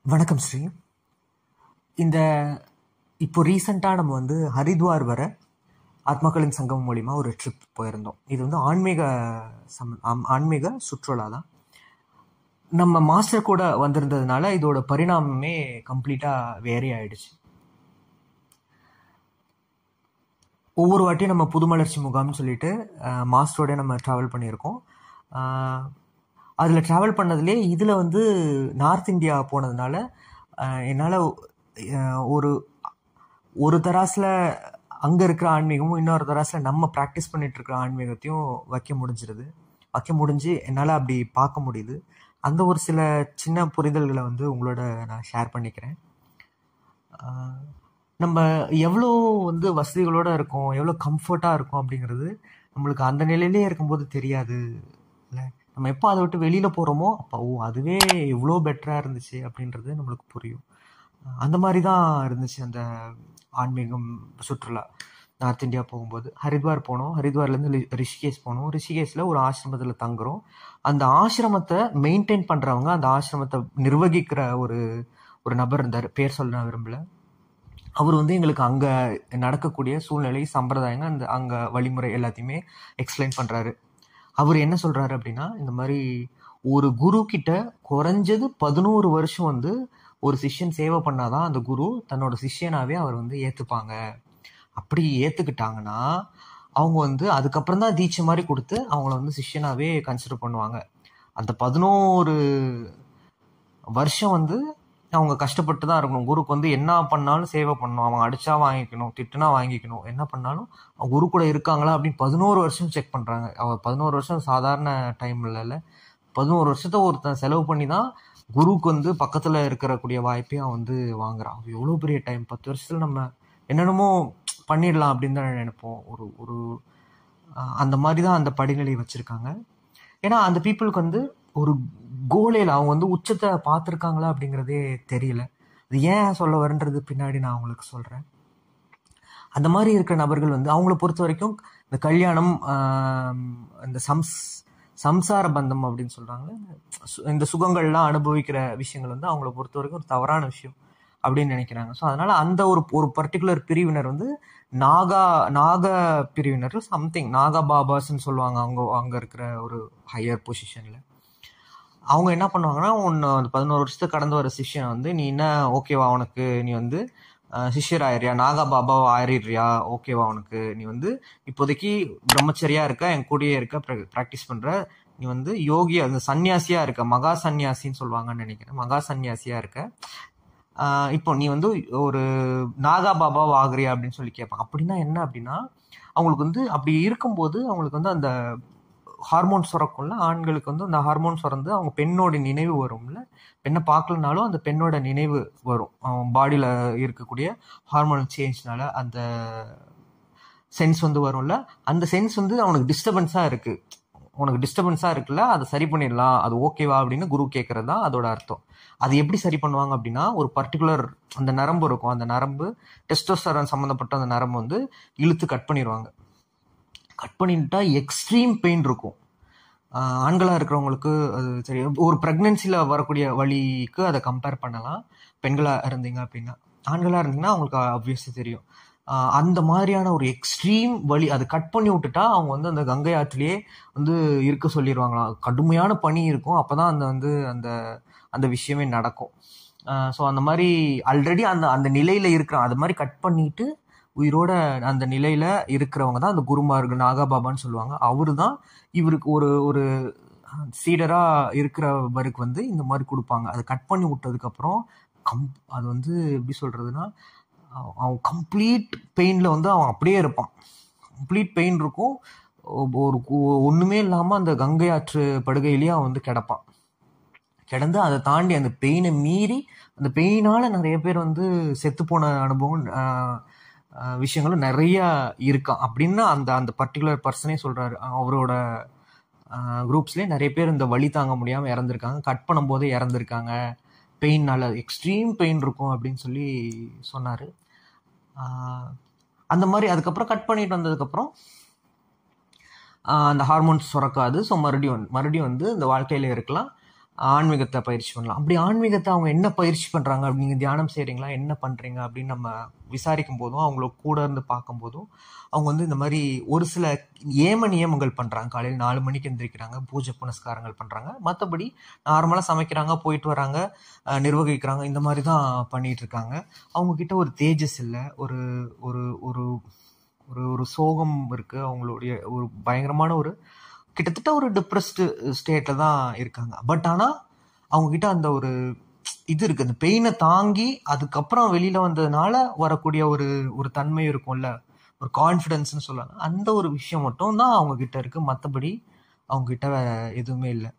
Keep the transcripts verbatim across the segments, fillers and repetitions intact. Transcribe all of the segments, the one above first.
வணக்கம் ஸ்ரீ. இந்த இப்போ ரீசெண்டாக நம்ம வந்து ஹரித்வார் வர ஆத்மாக்களின் சங்கம் மூலிமா ஒரு ட்ரிப் போயிருந்தோம். இது வந்து ஆன்மீக சம் ஆம்- ஆன்மீக சுற்றுலா தான். நம்ம மாஸ்டர் கூட வந்திருந்ததுனால இதோட பரிணாமமே கம்ப்ளீட்டாக வேரி ஆயிடுச்சு. ஒவ்வொரு வாட்டியும் நம்ம புதுமலர்ச்சி முகாம்னு சொல்லிட்டு அஹ், மாஸ்டரோட நம்ம ட்ராவல் பண்ணியிருக்கோம். அதில் ட்ராவல் பண்ணதுலே இதில் வந்து நார்த் இந்தியா போனதுனால என்னால் ஒரு ஒரு தராசில் அங்கே இருக்கிற ஆன்மீகமும் இன்னொரு தராசில் நம்ம ப்ராக்டிஸ் பண்ணிட்டு இருக்கிற ஆன்மீகத்தையும் வைக்க முடிஞ்சிருது வைக்க முடிஞ்சு என்னால் அப்படி பார்க்க முடியுது. அந்த ஒரு சில சின்ன புரிதல்களை வந்து உங்களோட நான் ஷேர் பண்ணிக்கிறேன். ஆஹ் நம்ம எவ்வளோ வந்து வசதிகளோடு இருக்கோம், எவ்வளோ கம்ஃபர்ட்டாக இருக்கும் அப்படிங்கிறது நம்மளுக்கு அந்த நிலையிலே இருக்கும்போது தெரியாது இல்லை. நம்ம எப்போ அதை விட்டு வெளியில் போகிறோமோ அப்போ ஓ அதுவே எவ்வளோ பெட்டராக இருந்துச்சு அப்படின்றது நம்மளுக்கு புரியும். அந்த மாதிரி தான் இருந்துச்சு அந்த ஆன்மீகம் சுற்றுலா. நார்த் இந்தியா போகும்போது ஹரித்வார் போனோம். ஹரித்வார்லேருந்து லி- ரிஷிகேஷ் போனோம். ரிஷிகேஷில் ஒரு ஆசிரமத்தில் தங்குறோம். அந்த ஆசிரமத்தை மெயின்டைன் பண்ணுறவங்க, அந்த ஆசிரமத்தை நிர்வகிக்கிற ஒரு ஒரு நபர் இருந்தார். பேர் சொல்ல நான் விரும்பல. அவர் வந்து எங்களுக்கு அங்கே நடக்கக்கூடிய சூழ்நிலை, சம்பிரதாயங்கள், அந்த அங்கே வழிமுறை எல்லாத்தையுமே எக்ஸ்பிளைன் பண்ணுறாரு. அவர் என்ன சொல்கிறாரு அப்படின்னா, இந்த மாதிரி ஒரு குரு கிட்ட குறைஞ்சது பதினோரு வருஷம் வந்து ஒரு சிஷ்யன் சேவை பண்ணாதான் அந்த குரு தன்னோட சிஷ்யனாவே அவர் வந்து ஏற்றுப்பாங்க. அப்படி ஏற்றுக்கிட்டாங்கன்னா அவங்க வந்து அதுக்கப்புறம் தான் தீட்சை மாதிரி கொடுத்து அவங்கள வந்து சிஷ்யனாவே கன்சிடர் பண்ணுவாங்க. அந்த பதினோரு வருஷம் வந்து அவங்க கஷ்டப்பட்டு தான் இருக்கணும். குருக்கு வந்து என்ன பண்ணாலும் சேவை பண்ணணும். அவங்க அடிச்சா வாங்கிக்கணும், திட்டுனா வாங்கிக்கணும், என்ன பண்ணாலும் அவங்க குரு கூட இருக்காங்களா அப்படின்னு பதினோரு வருஷம் செக் பண்ணுறாங்க. அவர் பதினோரு வருஷம் சாதாரண டைம் இல்லைல்ல. பதினோரு வருஷத்தை ஒருத்தன் செலவு பண்ணி தான் குருவுக்கு வந்து பக்கத்தில் இருக்கக்கூடிய வாய்ப்பையும் அவன் வந்து வாங்குறான். அது எவ்வளோ பெரிய டைம்! பத்து வருஷத்தில் நம்ம என்னென்னமோ பண்ணிடலாம் அப்படின்னு தான் நினைப்போம். ஒரு ஒரு அஹ், அந்த மாதிரி தான் அந்த படிநிலை வச்சுருக்காங்க. ஏன்னா அந்த பீப்புளுக்கு வந்து ஒரு கோலையில் அவங்க வந்து உச்சத்தை பார்த்துருக்காங்களா அப்படிங்கிறதே தெரியல. அது ஏன் சொல்ல வரன்றது பின்னாடி நான் உங்களுக்கு சொல்கிறேன். அந்த மாதிரி இருக்கிற நபர்கள் வந்து அவங்கள பொறுத்த வரைக்கும் இந்த கல்யாணம், ஆம், இந்த சம்ஸ் சம்சார பந்தம் அப்படின்னு சொல்கிறாங்க, இந்த சுகங்கள்லாம் அனுபவிக்கிற விஷயங்கள் வந்து அவங்கள பொறுத்த வரைக்கும் ஒரு தவறான விஷயம் அப்படின்னு நினைக்கிறாங்க. ஸோ அதனால் அந்த ஒரு ஒரு பர்டிகுலர் பிரிவினர் வந்து நாகா நாக பிரிவினர், சம்திங் நாகா பாபாஸ்ன்னு சொல்லுவாங்க. அவங்க அங்கே இருக்கிற ஒரு ஹையர் பொசிஷனில் அவங்க என்ன பண்ணுவாங்கன்னா, ஒன்று அந்த பதினோரு வருஷத்துக்கு கடந்து வர சிஷ்யனை வந்து நீ என்ன ஓகேவா உனக்கு, நீ வந்து அஹ், சிஷ்யர் ஆயிடுறியா, நாகா பாபாவை ஆயிடுறியா, ஓகேவா உனக்கு, நீ வந்து இப்போதைக்கு பிரம்மச்சரியா இருக்க, என் கூடயே இருக்க, ப்ராக்டிஸ் பண்ற, நீ வந்து யோகி அந்த சன்னியாசியா இருக்க, மகா சன்னியாசின்னு சொல்லுவாங்கன்னு நினைக்கிறேன், மகா சன்னியாசியா இருக்க, ஆஹ் இப்போ நீ வந்து ஒரு நாகா பாபாவை ஆகுறியா அப்படின்னு சொல்லி கேட்பான். அப்படின்னா என்ன அப்படின்னா, அவங்களுக்கு வந்து அப்படி இருக்கும்போது அவங்களுக்கு வந்து அந்த ஹார்மோன் சுரக்கும்ல, ஆண்களுக்கு வந்து அந்த ஹார்மோன் சுரந்து அவங்க பெண்ணோட நினைவு வரும்ல. பெண்ணை பார்க்கலனாலும் அந்த பெண்ணோட நினைவு வரும். அவன் பாடியில் இருக்கக்கூடிய ஹார்மோன் சேஞ்ச்னால அந்த சென்ஸ் வந்து வரும்ல. அந்த சென்ஸ் வந்து அவனுக்கு டிஸ்டர்பன்ஸாக இருக்கு, உனக்கு டிஸ்டர்பன்ஸாக இருக்குல்ல, அதை சரி பண்ணிடலாம், அது ஓகேவா அப்படின்னு குரு கேட்கறது தான் அதோட அர்த்தம். அது எப்படி சரி பண்ணுவாங்க அப்படின்னா, ஒரு பர்டிகுலர் அந்த நரம்பு இருக்கும், அந்த நரம்பு டெஸ்டோஸ்டெரான் சம்மந்தப்பட்ட அந்த நரம்பு வந்து இழுத்து கட் பண்ணிடுவாங்க. கட் பண்ணிட்டா எக்ஸ்ட்ரீம் பெயின் இருக்கும். ஆஹ் ஆண்களா இருக்கிறவங்களுக்கு அது சரி, ஒரு ப்ரெக்னென்சியில் வரக்கூடிய வலிக்கு அதை கம்பேர் பண்ணலாம். பெண்களா இருந்தீங்க அப்படின்னா, ஆண்களா இருந்தீங்கன்னா அவங்களுக்கு ஆப்வியஸாக தெரியும். ஆஹ் அந்த மாதிரியான ஒரு எக்ஸ்ட்ரீம் வலி, அது கட் பண்ணி விட்டுட்டா அவங்க வந்து அந்த கங்கை ஆற்றிலேயே வந்து இருக்க சொல்லிடுவாங்களாம். கடுமையான பனி இருக்கும், அப்பதான் அந்த வந்து அந்த அந்த விஷயமே நடக்கும். ஸோ அந்த மாதிரி ஆல்ரெடி அந்த அந்த நிலையில இருக்கிறான், அது மாதிரி கட் பண்ணிட்டு உயிரோட அந்த நிலையில இருக்கிறவங்க தான் அந்த குருமார்கள், நாகாபாபான்னு சொல்லுவாங்க. அவரு தான் இவருக்கு ஒரு ஒரு சீடரா இருக்கிறவருக்கு வந்து இந்த மாதிரி கொடுப்பாங்க. அதை கட் பண்ணி விட்டதுக்கு அப்புறம் கம் அது வந்து எப்படி சொல்றதுன்னா, அவன் அவன் கம்ப்ளீட் பெயின்ல வந்து அவன் அப்படியே இருப்பான். கம்ப்ளீட் பெயின் இருக்கும். ஒரு கு- ஒண்ணுமே இல்லாம அந்த கங்கை ஆற்று படுகையிலேயே அவன் வந்து கிடப்பான். கிடந்து அதை தாண்டி அந்த பெயினை மீறி, அந்த பெயினால நிறைய பேர் வந்து செத்து போன அனுபவம், ஆஹ், ஆஹ், விஷயங்களும் நிறைய இருக்கான் அப்படின்னு அந்த அந்த பர்டிகுலர் பர்சனே சொல்றாரு. அவரோட குரூப்ஸ்லேயே நிறைய பேர் இந்த வலி தாங்க முடியாமல் இறந்துருக்காங்க, கட் பண்ணும்போது இறந்துருக்காங்க, பெயின்னால எக்ஸ்ட்ரீம் பெயின் இருக்கும் அப்படின்னு சொல்லி சொன்னார். அந்த மாதிரி அதுக்கப்புறம் கட் பண்ணிட்டு வந்ததுக்கப்புறம் அந்த ஹார்மோன்ஸ் சுரக்காது. ஸோ மறுபடியும் வந்து- மறுபடியும் வந்து இந்த வாழ்க்கையில் இருக்கலாம். ஆன்மீகத்தை பயிற்சி பண்ணலாம். அப்படி ஆன்மீகத்தை அவங்க என்ன பயிற்சி பண்ணுறாங்க, அப்படி நீங்கள் தியானம் செய்கிறீங்களா, என்ன பண்ணுறீங்க அப்படின்னு நம்ம விசாரிக்கும் போதும், அவங்கள கூட இருந்து பார்க்கும்போதும், அவங்க வந்து இந்த மாதிரி ஒரு சில ஏம நியமங்கள் பண்ணுறாங்க. காலையில் நாலு மணிக்கு எந்திரிக்கிறாங்க, பூஜை புனஸ்காரங்கள் பண்ணுறாங்க. மற்றபடி நார்மலாக சமைக்கிறாங்க, போயிட்டு வராங்க, நிர்வகிக்கிறாங்க, இந்த மாதிரி தான் பண்ணிகிட்டு இருக்காங்க. அவங்கக்கிட்ட ஒரு தேஜஸ் இல்லை, ஒரு ஒரு ஒரு ஒரு ஒரு சோகம் இருக்குது. அவங்களுடைய ஒரு பயங்கரமான ஒரு கிட்டத்தட்ட ஒரு டிப்ரெஸ்டு ஸ்டேட்டில் தான் இருக்காங்க. பட் ஆனால் அவங்கக்கிட்ட அந்த ஒரு இது இருக்குது, அந்த பெயினை தாங்கி அதுக்கப்புறம் வெளியில் வந்ததுனால வரக்கூடிய ஒரு ஒரு தன்மை இருக்கும்ல, ஒரு கான்ஃபிடென்ஸ்னு சொல்லலாம். அந்த ஒரு விஷயம் மட்டும் தான் அவங்கக்கிட்ட இருக்குது. மற்றபடி அவங்கக்கிட்ட எதுவுமே இல்லை.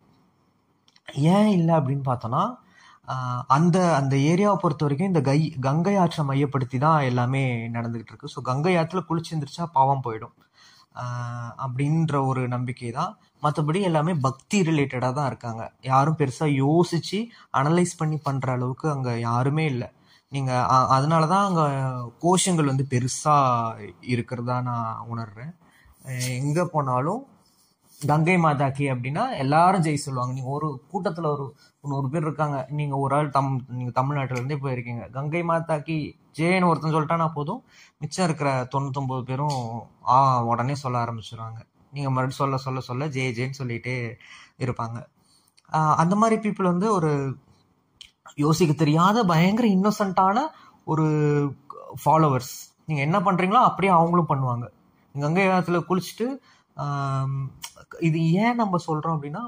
ஏன் இல்லை அப்படின்னு பார்த்தோன்னா, அந்த அந்த ஏரியாவை பொறுத்த வரைக்கும் இந்த கை கங்கை ஆற்றை மையப்படுத்தி தான் எல்லாமே நடந்துக்கிட்டு இருக்கு. ஸோ கங்கை ஆற்றுல குளிச்சு எந்திரிச்சா பாவம் போயிடும் அப்படின்ற ஒரு நம்பிக்கை தான். மற்றபடி எல்லாமே பக்தி ரிலேட்டடாக தான் இருக்காங்க. யாரும் பெருசாக யோசித்து அனலைஸ் பண்ணி பண்ணுற அளவுக்கு அங்கே யாருமே இல்லை. நீங்கள் அதனால தான் அங்கே கோஷங்கள் வந்து பெருசாக இருக்கிறதா நான் உணர்கிறேன். எங்கே போனாலும் கங்கை மாதாக்கி அப்படின்னா எல்லாரும் ஜெய் சொல்லுவாங்க. நீங்கள் ஒரு கூட்டத்தில் ஒரு நூறு பேர் இருக்காங்க, நீங்கள் ஒரு ஆள் தம் நீங்கள் தமிழ்நாட்டிலேருந்தே போயிருக்கீங்க, கங்கை மாதாக்கி ஜெயன்னு ஒருத்தன் சொல்லிட்டானா போதும், மிச்சம் இருக்கிற தொண்ணூத்தொம்பது பேரும் ஆ உடனே சொல்ல ஆரம்பிச்சிடுவாங்க. நீங்கள் மறுபடியும் சொல்ல சொல்ல சொல்ல ஜெய ஜெயன்னு சொல்லிகிட்டே இருப்பாங்க. அந்த மாதிரி பீப்புள் வந்து ஒரு யோசிக்க தெரியாத பயங்கர இன்னோசன்ட்டான ஒரு ஃபாலோவர்ஸ். நீங்கள் என்ன பண்ணுறீங்களோ அப்படியே அவங்களும் பண்ணுவாங்க. கங்கை ஆற்றுல குளிச்சுட்டு இது ஏன் நம்ம சொல்கிறோம் அப்படின்னா,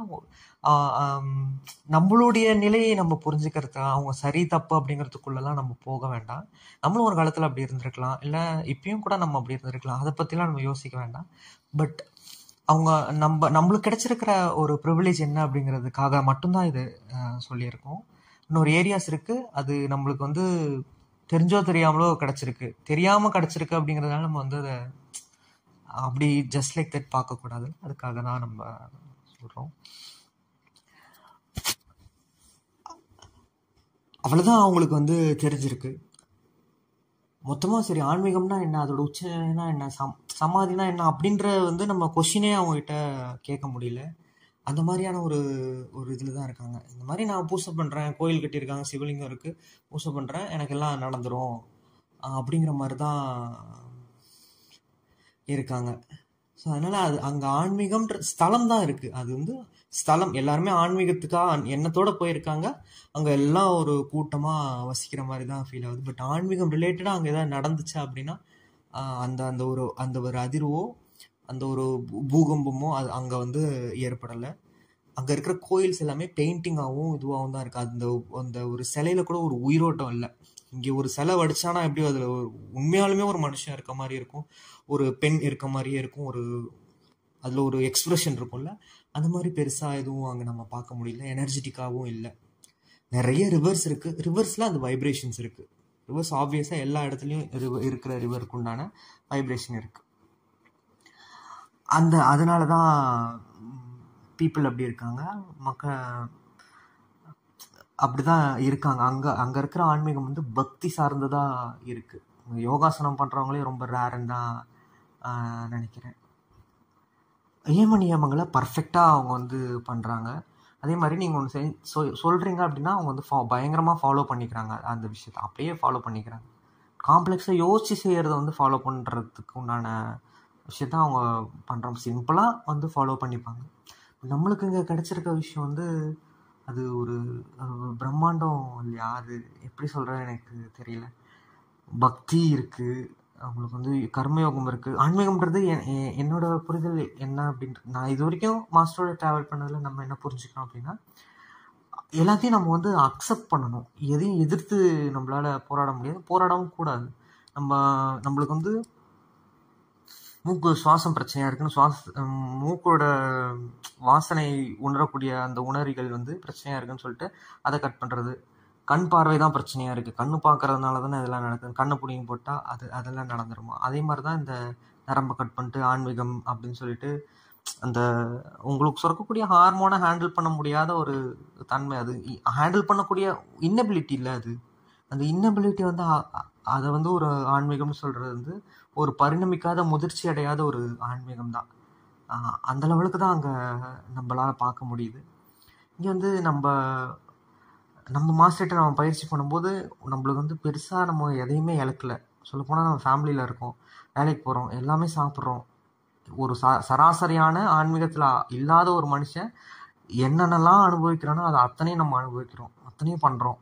நம்மளுடைய நிலையை நம்ம புரிஞ்சுக்கிறதுக்கு, அவங்க சரி தப்பு அப்படிங்கிறதுக்குள்ளெல்லாம் நம்ம போக வேண்டாம். நம்மளும் ஒரு காலத்தில் அப்படி இருந்திருக்கலாம், இல்லை இப்பயும் கூட நம்ம அப்படி இருந்திருக்கலாம், அதை பற்றிலாம் நம்ம யோசிக்க வேண்டாம். பட் அவங்க நம்ம நம்மளுக்கு கிடைச்சிருக்கிற ஒரு ப்ரிவிலேஜ் என்ன அப்படிங்கிறதுக்காக மட்டும்தான் இது சொல்லியிருக்கோம். இன்னொரு ஏரியாஸ் இருக்குது, அது நம்மளுக்கு வந்து தெரிஞ்சோ தெரியாமலோ கிடச்சிருக்கு. தெரியாமல் கிடச்சிருக்கு அப்படிங்கிறதுனால நம்ம வந்து அதை அப்படி ஜஸ்ட் லைக் தட் பார்க்கக்கூடாது. அதுக்காக தான் நம்ம சொல்கிறோம். அவ்வளோதான் அவங்களுக்கு வந்து தெரிஞ்சிருக்கு மொத்தமாக. சரி, ஆன்மீகம்னா என்ன, அதோட உச்சனா என்ன, சம் சமாதினா என்ன அப்படின்ற வந்து நம்ம கொஷினே அவங்ககிட்ட கேட்க முடியல. அந்த மாதிரியான ஒரு ஒரு இதில் தான் இருக்காங்க. இந்த மாதிரி நான் பூசை பண்ணுறேன், கோயில் கட்டியிருக்காங்க, சிவலிங்கம் இருக்குது, பூசை பண்ணுறேன், எனக்கு எல்லாம் நடந்துடும் அப்படிங்கிற மாதிரி தான் இருக்காங்க. ஸோ அதனால் அது அங்கே ஆன்மீகம்ன்ற ஸ்தலம் தான் இருக்குது. அது வந்து ஸ்தலம், எல்லாருமே ஆன்மீகத்துக்காக எண்ணத்தோடு போயிருக்காங்க. அங்கே எல்லாம் ஒரு கூட்டமாக வசிக்கிற மாதிரி தான் ஃபீல் ஆகுது. பட் ஆன்மீகம் ரிலேட்டடாக அங்கே எதாவது நடந்துச்சா அப்படின்னா அந்த அந்த ஒரு அந்த ஒரு அதிர்வோ அந்த ஒரு பூகம்பமோ அது அங்கே வந்து ஏற்படலை. அங்கே இருக்கிற கோயில்ஸ் எல்லாமே பெயிண்டிங்காகவும் இதுவாகவும் தான் இருக்குது. அந்த அந்த ஒரு சிலையில் கூட ஒரு உயிரோட்டம் இல்லை. இங்கே ஒரு சிலை வடிச்சானா எப்படியும் அதில் ஒரு உண்மையாலுமே ஒரு மனுஷன் இருக்க மாதிரி இருக்கும், ஒரு பெண் இருக்க மாதிரியே இருக்கும், ஒரு அதில் ஒரு எக்ஸ்ப்ரெஷன் இருக்கும்ல, அந்த மாதிரி பெருசாக எதுவும் அங்கே நம்ம பார்க்க முடியல. எனர்ஜெட்டிக்காகவும் இல்லை. நிறைய ரிவர்ஸ் இருக்குது, ரிவர்ஸில் அந்த வைப்ரேஷன்ஸ் இருக்குது. ரிவர்ஸ் ஆப்வியஸாக எல்லா இடத்துலையும் ரிவர் இருக்கிற ரிவருக்கு உண்டான வைப்ரேஷன் இருக்குது. அந்த அதனால தான் பீப்புள் அப்படி இருக்காங்க, மக்கள் அப்படி தான் இருக்காங்க. அங்கே அங்கே இருக்கிற ஆன்மீகம் வந்து பக்தி சார்ந்ததாக இருக்குது. யோகாசனம் பண்ணுறவங்களே ரொம்ப ரேருன்னு தான் நினைக்கிறேன். நியம நியமங்களை பர்ஃபெக்டாக அவங்க வந்து பண்ணுறாங்க. அதே மாதிரி நீங்கள் ஒன்று செய் சொல் சொல்கிறீங்க அப்படின்னா அவங்க வந்து ஃபா பயங்கரமாக ஃபாலோ பண்ணிக்கிறாங்க. அந்த விஷயத்தை அப்படியே ஃபாலோ பண்ணிக்கிறாங்க. காம்ப்ளெக்ஸாக யோசித்து செய்கிறத வந்து ஃபாலோ பண்ணுறதுக்கு உண்டான விஷயத்த அவங்க பண்ணுறோம். சிம்பிளாக வந்து ஃபாலோ பண்ணிப்பாங்க. நம்மளுக்கு இங்கே கிடச்சிருக்க விஷயம் வந்து அது ஒரு பிரம்மாண்டம் இல்லையா? அது எப்படி சொல்கிறது எனக்கு தெரியல. பக்தி இருக்குது, அவங்களுக்கு வந்து கர்மயோகம் இருக்குது. ஆன்மீகம்ன்றது என்னோட புரிதல் என்ன அப்படின்ட்டு, நான் இது வரைக்கும் மாஸ்டரோட ட்ராவல் பண்ணதில் நம்ம என்ன புரிஞ்சுக்கணும் அப்படின்னா, எல்லாத்தையும் நம்ம வந்து அக்செப்ட் பண்ணணும். எதையும் எதிர்த்து நம்மளால் போராட முடியாது, போராடவும் கூடாது. நம்ம நம்மளுக்கு வந்து மூக்கு சுவாசம் பிரச்சனையாக இருக்குன்னு சுவாச மூக்கோட வாசனை உணரக்கூடிய அந்த உணரிகள் வந்து பிரச்சனையாக இருக்குன்னு சொல்லிட்டு அதை கட் பண்ணுறது. கண் பார்வை தான் பிரச்சனையாக இருக்குது, கண்ணு பார்க்கறதுனால தானே இதெல்லாம் நடக்குது, கண்ணை பிடிங்கி போட்டால் அது அதெல்லாம் நடந்துருமா? அதே மாதிரி தான் இந்த நரம்பை கட் பண்ணிட்டு ஆன்மீகம் அப்படின்னு சொல்லிட்டு அந்த உங்களுக்கு சுரக்கக்கூடிய ஹார்மோனை ஹேண்டில் பண்ண முடியாத ஒரு தன்மை, அது ஹேண்டில் பண்ணக்கூடிய இன்னபிலிட்டி இல்லை. அது அந்த இன்னபிலிட்டி வந்து அதை வந்து ஒரு ஆன்மீகம்னு சொல்கிறது வந்து ஒரு பரிணமிக்காத முதிர்ச்சி அடையாத ஒரு ஆன்மீகம் தான். அந்த லெவலுக்கு தான் அங்கே நம்மளால் பார்க்க முடியுது. இங்கே வந்து நம்ம நம்ம மாஸ்டர்கிட்ட நம்ம பயிற்சி பண்ணும்போது நம்மளுக்கு வந்து பெருசாக நம்ம எதையுமே இழக்கல. சொல்லப்போனால் நம்ம ஃபேமிலியில் இருக்கோம், வேலைக்கு போகிறோம், எல்லாமே சாப்பிட்றோம். ஒரு ச சராசரியான ஆன்மீகத்தில் இல்லாத ஒரு மனுஷன் என்னென்னலாம் அனுபவிக்கிறானோ அதை அத்தனையும் நம்ம அனுபவிக்கிறோம், அத்தனையும் பண்ணுறோம்.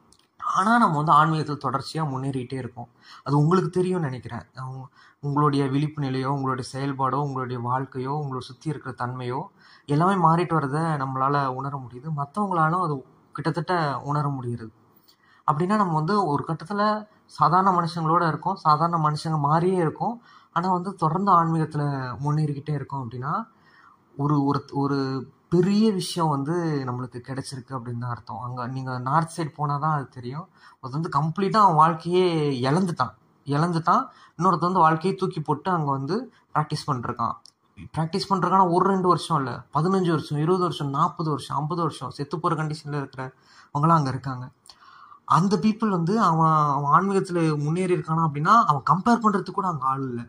ஆனால் நம்ம வந்து ஆன்மீகத்தில் தொடர்ச்சியாக முன்னேறிட்டே இருக்கோம். அது உங்களுக்கு தெரியும்னு நினைக்கிறேன். உங்க- உங்களுடைய விழிப்பு நிலையோ, உங்களுடைய செயல்பாடோ, உங்களுடைய வாழ்க்கையோ, உங்களை சுற்றி இருக்கிற தன்மையோ எல்லாமே மாறிட்டு வரதை நம்மளால் உணர முடியுது. மற்றவங்களாலும் அது கிட்டத்தட்ட உணர முடிகிறது. அப்படின்னா நம்ம வந்து ஒரு கட்டத்தில் சாதாரண மனுஷங்களோட இருக்கோம், சாதாரண மனுஷங்க மாறியே இருக்கோம். ஆனால் வந்து தொடர்ந்து ஆன்மீகத்தில் முன்னேறிக்கிட்டே இருக்கோம். அப்படின்னா ஒரு ஒரு ஒரு பெரிய விஷயம் வந்து நம்மளுக்கு கிடைச்சிருக்கு அப்படின்னு தான் அர்த்தம். அங்கே நீங்கள் நார்த் சைடு போனால் தான் அது தெரியும். அது வந்து கம்ப்ளீட்டாக அவன் வாழ்க்கையே இழந்துட்டான் இழந்துட்டான் இன்னொருத்த வந்து வாழ்க்கையை தூக்கி போட்டு அங்கே வந்து ப்ராக்டிஸ் பண்ணிருக்கான். ப்ராக்டிஸ் பண்ணுறதுக்கான ஒரு ரெண்டு வருஷம் இல்லை, பதினஞ்சு வருஷம், இருபது வருஷம், நாற்பது வருஷம், ஐம்பது வருஷம் செத்து போகிற கண்டிஷனில் இருக்கிறவங்களாம் அங்கே இருக்காங்க. அந்த பீப்புள் வந்து அவன் அவன் ஆன்மீகத்தில் முன்னேறி இருக்கானா அப்படின்னா அவன் கம்பேர் பண்ணுறதுக்கு கூட அங்கே ஆள் இல்லை.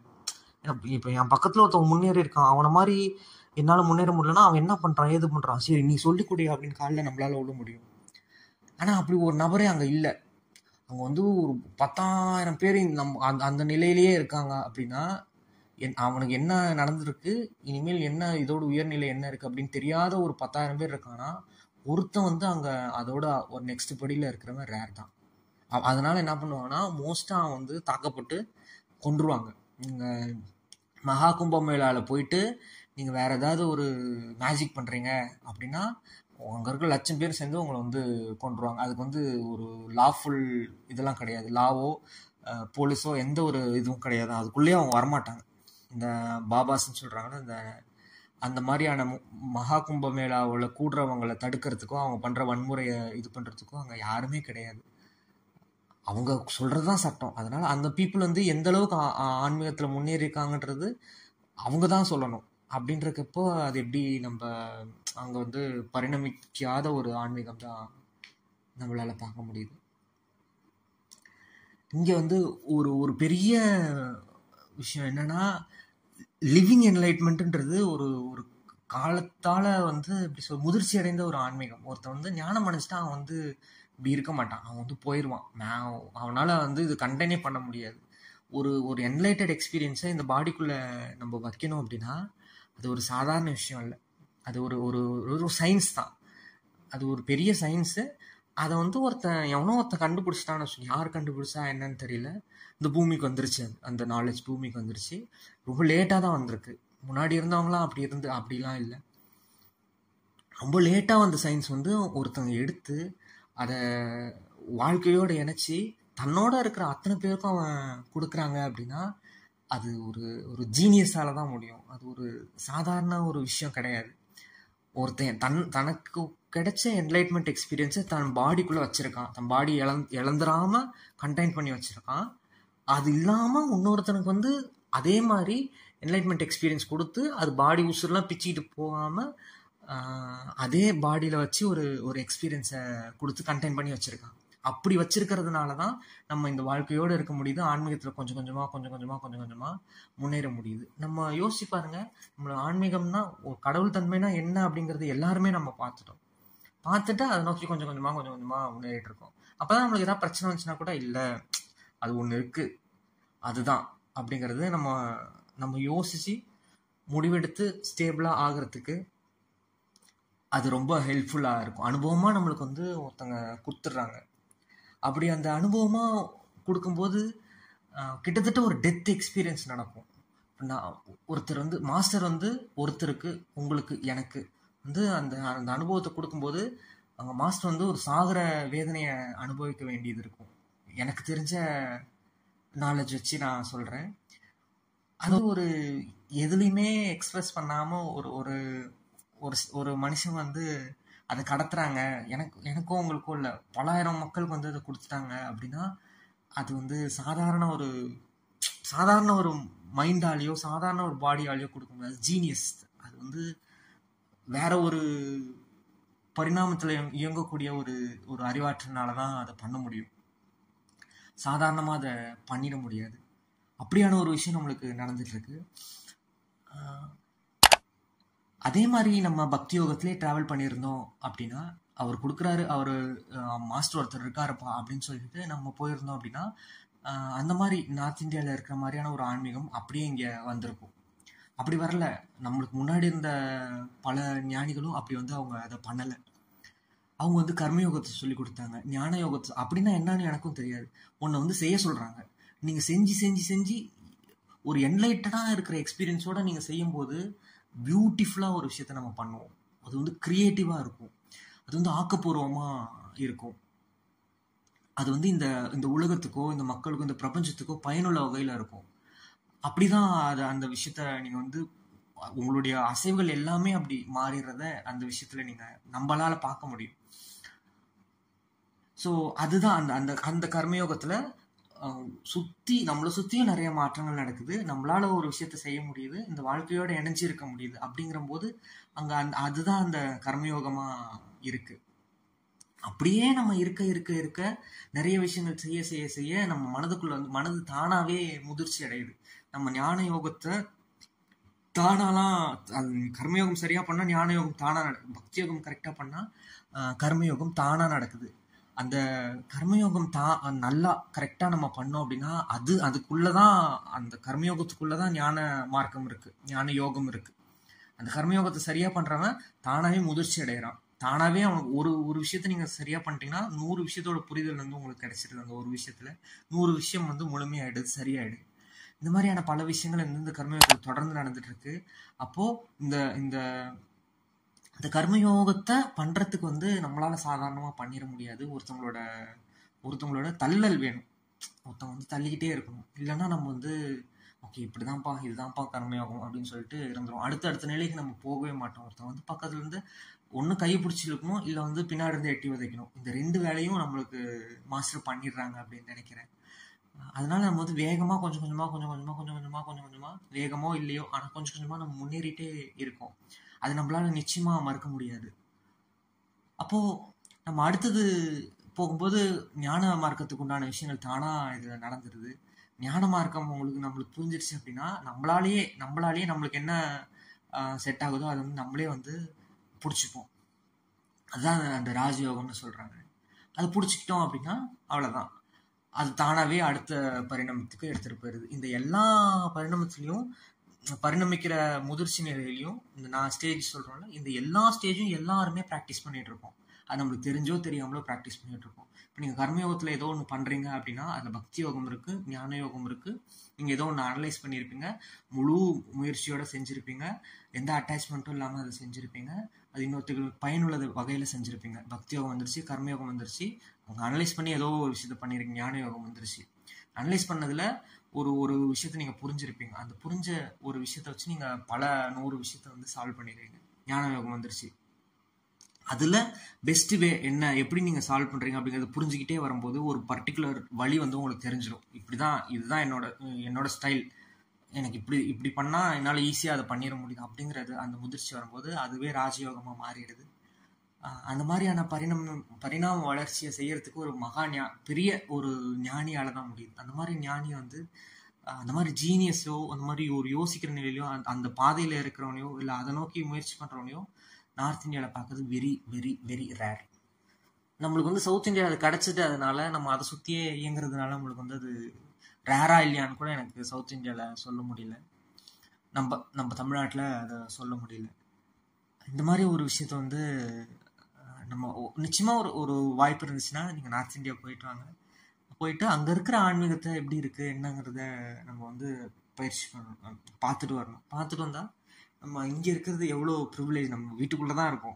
இப்போ என் பக்கத்தில் ஒருத்தவன் முன்னேறி இருக்கான், அவனை மாதிரி என்னால் முன்னேற முடியலன்னா அவன் என்ன பண்ணுறான், ஏது பண்ணுறான், சரி நீ சொல்லிக் கொடு அப்படின்னு காலில் நம்மளால் விட முடியும். ஆனால் அப்படி ஒரு நபரே அங்கே இல்லை. அங்கே வந்து ஒரு பத்தாயிரம் பேர் நம்ம அந்த அந்த நிலையிலேயே இருக்காங்க. அப்படின்னா என் அவனுக்கு என்ன நடந்திருக்கு, இனிமேல் என்ன இதோட உயர்நிலை என்ன இருக்குது அப்படின்னு தெரியாத ஒரு பத்தாயிரம் பேர் இருக்கானா ஒருத்தன் வந்து அங்கே அதோட ஒரு நெக்ஸ்ட் படியில் இருக்கிறவன் ரேர் தான். அ- அதனால என்ன பண்ணுவாங்கன்னா மோஸ்ட்டாக அவன் வந்து தாக்கப்பட்டு கொன்றுவாங்க. நீங்கள் மகா கும்பமேளாவில் போயிட்டு நீங்கள் வேறு ஏதாவது ஒரு மேஜிக் பண்ணுறீங்க அப்படின்னா அங்கே இருக்கிற லட்சம் பேர் சேர்ந்து உங்களை வந்து கொன்றுவாங்க. அதுக்கு வந்து ஒரு லாஃபுல் இதெல்லாம் கிடையாது, லாவோ போலீஸோ எந்த ஒரு இதுவும் கிடையாது, அதுக்குள்ளேயே அவங்க வரமாட்டாங்க. இந்த பாபாஸ்ன்னு சொல்கிறாங்கன்னா இந்த அந்த மாதிரியான மு- மகா கும்பமேளாவில் கூடுறவங்களை தடுக்கிறதுக்கோ அவங்க பண்ணுற வன்முறையை இது பண்ணுறதுக்கோ அங்கே யாருமே கிடையாது. அவங்க சொல்கிறது தான் சட்டம். அதனால் அந்த பீப்புள் வந்து எந்த அளவுக்கு ஆ- ஆ- ஆன்மீகத்தில் முன்னேறி இருக்காங்கன்றது அவங்க தான் சொல்லணும். அப்படின்றக்கப்போ அது எப்படி நம்ம அங்கே வந்து பரிணமிக்காத ஒரு ஆன்மீகம் தான் நம்மளால் பார்க்க முடியுது. இங்கே வந்து ஒரு ஒரு பெரிய விஷயம் என்னன்னா லிவிங் என்லைட்மெண்ட்ன்றது ஒரு ஒரு காலத்தால் வந்து இப்படி சொல் முதிர்ச்சி அடைந்த ஒரு ஆன்மீகம். ஒருத்தன் வந்து ஞானம் அடைஞ்சிட்டா அவன் வந்து இப்படி இருக்க மாட்டான், அவன் வந்து போயிடுவான். நான் அவனால் வந்து இது கண்டெய்னே பண்ண முடியாது. ஒரு ஒரு என்லைட்டட் எக்ஸ்பீரியன்ஸை இந்த பாடிக்குள்ளே நம்ம வைக்கணும் அப்படின்னா அது ஒரு சாதாரண விஷயம் இல்லை. அது ஒரு ஒரு ஒரு சயின்ஸ் தான். அது ஒரு பெரிய சயின்ஸு. அதை வந்து ஒருத்தன் எவனோ ஒருத்தன் கண்டுபிடிச்சிட்டான்னு வச்சு, யார் கண்டுபிடிச்சா என்னன்னு தெரியல, இந்த பூமிக்கு வந்துருச்சு. அது- அந்த நாலேஜ் பூமிக்கு வந்துருச்சு. ரொம்ப லேட்டாக தான் வந்திருக்கு. முன்னாடி இருந்தவங்களாம் அப்படி இருந்து அப்படிலாம் இல்லை. ரொம்ப லேட்டாக வந்த சயின்ஸ் வந்து ஒருத்தவங்க எடுத்து அதை வாழ்க்கையோடு இணைச்சி தன்னோட இருக்கிற அத்தனை பேருக்கும் அவன் கொடுக்குறாங்க அப்படின்னா அது ஒரு ஒரு ஜீனியஸால தான் முடியும். அது ஒரு சாதாரண ஒரு விஷயம் கிடையாது. ஒருத்தன் தன் தனக்கு கிடைச்ச என்லைட்மெண்ட் எக்ஸ்பீரியன்ஸை தன் பாடிக்குள்ளே வச்சுருக்கான், தன் பாடி இழந் இழந்துடாமல் கண்டெயின் பண்ணி வச்சுருக்கான். அது இல்லாமல் இன்னொருத்தனுக்கு வந்து அதே மாதிரி என்லைட்மெண்ட் எக்ஸ்பீரியன்ஸ் கொடுத்து அது பாடி உசுரெலாம் பிச்சுக்கிட்டு போகாமல் அதே பாடியில் வச்சு ஒரு ஒரு எக்ஸ்பீரியன்ஸை கொடுத்து கண்டெயின் பண்ணி வச்சுருக்கான். அப்படி வச்சிருக்கிறதுனால தான் நம்ம இந்த வாழ்க்கையோடு இருக்க முடியுது, ஆன்மீகத்தில் கொஞ்சம் கொஞ்சமாக கொஞ்சம் கொஞ்சமாக கொஞ்சம் கொஞ்சமாக முன்னேற முடியுது. நம்ம யோசிச்சு பாருங்க, நம்மளோட ஆன்மீகம்னா ஒரு கடவுள் தன்மைனா என்ன அப்படிங்கிறது எல்லாருமே நம்ம பார்த்துட்டோம். பார்த்துட்டு அதை நோக்கி கொஞ்சம் கொஞ்சமாக கொஞ்சம் கொஞ்சமாக முன்னேறிட்டு இருக்கோம். அப்போ தான் நம்மளுக்கு ஏதாவது பிரச்சனை வந்துச்சுன்னா கூட இல்லை அது ஒன்று இருக்குது அதுதான் அப்படிங்கிறது நம்ம நம்ம யோசித்து முடிவெடுத்து ஸ்டேபிளாக ஆகிறதுக்கு அது ரொம்ப ஹெல்ப்ஃபுல்லாக இருக்கும். அனுபவமாக நம்மளுக்கு வந்து ஒருத்தங்க கொடுத்துட்றாங்க. அப்படி அந்த அனுபவமாக கொடுக்கும்போது ஆஹ், கிட்டத்தட்ட ஒரு டெத் எக்ஸ்பீரியன்ஸ் நடக்கும். நான் ஒருத்தர் வந்து மாஸ்டர் வந்து ஒருத்தருக்கு உங்களுக்கு எனக்கு வந்து அந்த அந்த அனுபவத்தை கொடுக்கும்போது அவங்க மாஸ்டர் வந்து ஒரு சாகர வேதனையை அனுபவிக்க வேண்டியது இருக்கும். எனக்கு தெரிஞ்ச நாலேஜ் வச்சு நான் சொல்கிறேன். அது ஒரு எதுலையுமே எக்ஸ்பிரஸ் பண்ணாமல் ஒரு ஒரு ஒரு ஸ்- ஒரு மனுஷன் வந்து அதை கடத்துறாங்க, எனக்கு எனக்கும் உங்களுக்கும் இல்லை பலாயிரம் மக்களுக்கு வந்து அதை கொடுத்துட்டாங்க அப்படின்னா அது வந்து சாதாரண ஒரு சாதாரண ஒரு மைண்டாலேயோ சாதாரண ஒரு பாடியாலேயோ கொடுக்க முடியாது. ஜீனியஸ். அது வந்து வேற ஒரு பரிணாமத்தில் இயங்கக்கூடிய ஒரு ஒரு அறிவாற்றனால தான் அதை பண்ண முடியும். சாதாரணமாக அதை பண்ணிட முடியாது. அப்படியான ஒரு விஷயம் நம்மளுக்கு நடந்துட்டு இருக்கு. ஆஹ் அதே மாதிரி நம்ம பக்தி யோகத்திலே ட்ராவல் பண்ணியிருந்தோம் அப்படின்னா, அவர் கொடுக்குறாரு, அவர் மாஸ்டர் ஒருத்தர் இருக்காருப்பா அப்படின்னு சொல்லிட்டு நம்ம போயிருந்தோம் அப்படின்னா, அஹ், அந்த மாதிரி நார்த் இந்தியாவில் இருக்கிற மாதிரியான ஒரு ஆன்மீகம் அப்படியே இங்கே வந்திருக்கும். அப்படி வரல. நம்மளுக்கு முன்னாடி இருந்த பல ஞானிகளும் அப்படி வந்து அவங்க அதை பண்ணலை. அவங்க வந்து கர்மயோகத்தை சொல்லி கொடுத்தாங்க, ஞான யோகத்தை. அப்படின்னா என்னன்னு எனக்கும் தெரியாது. உன்னை வந்து செய்ய சொல்றாங்க, நீங்க செஞ்சு செஞ்சு செஞ்சு ஒரு என்லைட்டடா இருக்கிற எக்ஸ்பீரியன்ஸோட நீங்க செய்யும்போது பியூட்டிஃபுல்லா ஒரு விஷயத்த நம்ம பண்ணுவோம். அது வந்து கிரியேட்டிவா இருக்கும், அது வந்து ஆக்கப்பூர்வமா இருக்கும். அது வந்து இந்த இந்த உலகத்துக்கோ இந்த மக்களுக்கோ இந்த பிரபஞ்சத்துக்கோ பயனுள்ள வகையில இருக்கும். அப்படிதான் அது அந்த விஷயத்த நீங்க வந்து உங்களுடைய அசைவுகள் எல்லாமே அப்படி மாறிடுறத அந்த விஷயத்துல நீங்க நம்மளால பார்க்க முடியும். ஸோ அதுதான் அந்த அந்த அந்த கர்மயோகத்துல அஹ், சுத்தி நம்மளை சுத்தியும் நிறைய மாற்றங்கள் நடக்குது. நம்மளால ஒரு விஷயத்த செய்ய முடியுது, இந்த வாழ்க்கையோட இணைஞ்சு இருக்க முடியுது. அப்படிங்கிற போது அங்க அந்த அதுதான் அந்த கர்மயோகமா இருக்கு. அப்படியே நம்ம இருக்க இருக்க இருக்க நிறைய விஷயங்கள் செய்ய செய்ய செய்ய நம்ம மனதுக்குள்ள வந்து மனது தானாவே முதிர்ச்சி அடையுது. நம்ம ஞான யோகத்தை தானாலாம், அது கர்மயோகம் சரியா பண்ணா ஞான யோகம் தானா நடக்குது, பக்தி யோகம் கரெக்டா பண்ணா அஹ், கர்மயோகம் தானா நடக்குது. அந்த கர்மயோகம் தா நல்லா கரெக்டா நம்ம பண்ணோம் அப்படின்னா அது அதுக்குள்ளதான், அந்த கர்மயோகத்துக்குள்ளதான் ஞான மார்க்கம் இருக்கு, ஞான யோகம் இருக்கு. அந்த கர்மயோகத்தை சரியா பண்றவன் தானாவே முதிர்ச்சி அடைகிறான். தானாவே அவனுக்கு ஒரு ஒரு விஷயத்த நீங்க சரியா பண்ணிட்டீங்கன்னா நூறு விஷயத்தோட புரிதல் வந்து உங்களுக்கு கிடைச்சிருது. அந்த ஒரு விஷயத்துல நூறு விஷயம் வந்து முழுமையாயிடுது, சரியாயிடுது. இந்த மாதிரியான பல விஷயங்கள் இந்த கர்மயோகத்தில் தொடர்ந்து நடந்துட்டு இருக்கு. அப்போ இந்த இந்த இந்த கர்மயோகத்தை பண்றதுக்கு வந்து நம்மளால சாதாரணமா பண்ணிட முடியாது. ஒருத்தவங்களோட ஒருத்தவங்களோட தள்ளல் வேணும். ஒருத்தவங்க வந்து தள்ளிக்கிட்டே இருக்கணும். இல்லைன்னா நம்ம வந்து ஓகே இப்படிதான்ப்பா இதுதான்ப்பா கர்மயோகம் அப்படின்னு சொல்லிட்டு இருந்துரும். அடுத்த அடுத்த நிலைக்கு நம்ம போகவே மாட்டோம். ஒருத்தவங்க வந்து பக்கத்துல இருந்து ஒண்ணு கை பிடிச்சி இழுக்கணும், இல்லை வந்து பின்னாடி இருந்து எட்டி உதைக்கணும். இந்த ரெண்டு வேலையும் நம்மளுக்கு மாஸ்டர் பண்ணிடுறாங்க அப்படின்னு நினைக்கிறேன். அதனால நம்ம வந்து வேகமா கொஞ்சம் கொஞ்சமா கொஞ்சம் கொஞ்சமா கொஞ்சம் கொஞ்சமா கொஞ்சம் கொஞ்சமா வேகமோ இல்லையோ ஆனா கொஞ்சம் கொஞ்சமா நம்ம முன்னேறிட்டே இருக்கோம். அது நம்மளால நிச்சயமா மறுக்க முடியாது. அப்போ நம்ம அடுத்தது போகும்போது ஞான மார்க்கத்துக்கு உண்டான விஷயங்கள் தானா இதுல நடந்துருது. ஞான மார்க்கம் உங்களுக்கு நம்மளுக்கு புரிஞ்சிருச்சு அப்படின்னா நம்மளாலேயே நம்மளாலேயே நம்மளுக்கு என்ன செட் ஆகுதோ அதை வந்து நம்மளே வந்து பிடிச்சிப்போம். அதுதான் அந்த ராஜயோகம்னு சொல்றாங்க. அதை பிடிச்சிக்கிட்டோம் அப்படின்னா அவ்வளவுதான், அது தானாவே அடுத்த பரிணாமத்துக்கு எடுத்துட்டு போயிருது. இந்த எல்லா பரிணாமத்திலையும் பரிணமிக்கிற முதிர்ச்சி நிலையிலையும் இந்த நான் ஸ்டேஜ் சொல்றோம்ல, இந்த எல்லா ஸ்டேஜும் எல்லாருமே ப்ராக்டிஸ் பண்ணிட்டு இருக்கோம். அது நம்மளுக்கு தெரிஞ்சோ தெரியாமலோ ப்ராக்டிஸ் பண்ணிட்டு இருக்கோம். இப்போ நீங்க கர்மயோகத்துல ஏதோ ஒன்று பண்றீங்க அப்படின்னா அதுல பக்தி யோகம் இருக்கு, ஞான யோகம் இருக்கு. நீங்க ஏதோ ஒன்று அனலைஸ் பண்ணியிருப்பீங்க, முழு முயற்சியோட செஞ்சிருப்பீங்க, எந்த அட்டாச்மெண்ட்டும் இல்லாம அதை செஞ்சிருப்பீங்க, அது இன்னொருத்தருக்கு பயனுள்ள வகையில செஞ்சிருப்பீங்க. பக்தி யோகம் வந்துருச்சு, கர்மயோகம் வந்துருச்சு, அவங்க அனலைஸ் பண்ணி ஏதோ ஒரு விஷயத்த பண்ணிருக்கீங்க, ஞான யோகம் வந்துருச்சு. அனலைஸ் பண்ணதுல ஒரு ஒரு விஷயத்த நீங்க புரிஞ்சிருப்பீங்க. அந்த புரிஞ்ச ஒரு விஷயத்த வச்சு நீங்க பல நூறு விஷயத்த வந்து சால்வ் பண்ணிடுவீங்க. ஞான யோகம் வந்துருச்சு. அதுல பெஸ்ட் வே என்ன, எப்படி நீங்க சால்வ் பண்றீங்க அப்படிங்கறத புரிஞ்சுக்கிட்டே வரும்போது ஒரு பர்டிகுலர் வழி வந்து உங்களுக்கு தெரிஞ்சிடும். இப்படிதான், இதுதான் என்னோட என்னோட ஸ்டைல், எனக்கு இப்படி இப்படி பண்ணா என்னால ஈஸியா அதை பண்ணிட முடியும் அப்படிங்கிறது அந்த முதிர்ச்சி வரும்போது அதுவே ராஜயோகமா மாறிடுது. அந்த மாதிரியான பரிணாம பரிணாம வளர்ச்சியை செய்யறதுக்கு ஒரு மகா ஞா பெரிய ஒரு ஞானியால தான் முடியுது. அந்த மாதிரி ஞானி வந்து அந்த மாதிரி ஜீனியஸோ அந்த மாதிரி ஒரு யோசிக்கிற நிலையிலையோ அந்த பாதையில இருக்கிறவனையோ இல்லை அதை நோக்கி முயற்சி பண்றவனையோ நார்த் இந்தியாவில் பார்க்கறது வெரி வெரி வெரி ரேர். நம்மளுக்கு வந்து சவுத் இந்தியா அது கிடைச்சிட்டு அதனால நம்ம அதை சுற்றியே இயங்குறதுனால நம்மளுக்கு வந்து அது ரேரா இல்லையான்னு கூட எனக்கு சவுத் இந்தியாவில் சொல்ல முடியல, நம்ம நம்ம தமிழ்நாட்டில் அதை சொல்ல முடியல. இந்த மாதிரி ஒரு விஷயத்த வந்து நம்ம நிச்சயமா ஒரு ஒரு வாய்ப்பு இருந்துச்சுன்னா நீங்கள் நார்த் இந்தியா போயிட்டு வாங்க. போயிட்டு அங்கே இருக்கிற ஆன்மீகத்தை எப்படி இருக்கு என்னங்கிறத நம்ம வந்து பயிற்சி பண்ணணும், பார்த்துட்டு வரணும். பார்த்துட்டு வந்தால் நம்ம இங்கே இருக்கிறது எவ்வளோ ப்ரிவிலேஜ், நம்ம வீட்டுக்குள்ளே தான் இருக்கோம்.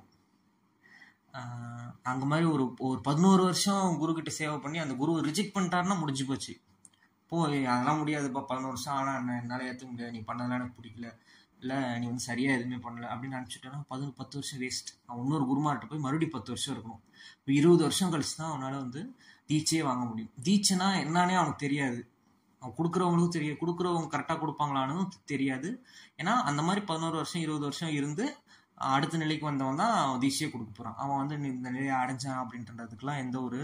அங்கே மாதிரி ஒரு ஒரு பதினோரு வருஷம் குரு கிட்ட சேவை பண்ணி அந்த குருவை ரிஜெக்ட் பண்ணிட்டாருன்னா முடிஞ்சு போச்சு. போய் அதெல்லாம் முடியாதுப்பா, பதினோரு வருஷம் ஆனால் என்ன என்னால் ஏற்றுக்க முடியாது, நீ பண்ணதெல்லாம் எனக்கு பிடிக்கல, இல்லை நீ வந்து சரியாக எதுவுமே பண்ணல அப்படின்னு நினச்சிட்டோன்னா பதினொரு பத்து வருஷம் வேஸ்ட். அவன் இன்னொரு குருமார்கிட்ட போய் மறுபடியும் பத்து வருஷம் இருக்கணும். இப்போ இருபது வருஷம் கழிச்சு தான் அவனால் வந்து தீட்சையே வாங்க முடியும். தீட்சைனா என்னன்னே அவனுக்கு தெரியாது, அவன் கொடுக்குறவங்களுக்கும் தெரியாது, கொடுக்குறவங்க கரெக்டாக கொடுப்பாங்களான்னு தெரியாது. ஏன்னா அந்த மாதிரி பதினோரு வருஷம் இருபது வருஷம் இருந்து அடுத்த நிலைக்கு வந்தவன் தான் அவன் தீட்சையை கொடுக்க போகிறான். அவன் வந்து இந்த நிலையை அடைஞ்சான் அப்படின்றதுக்கெல்லாம் எந்த ஒரு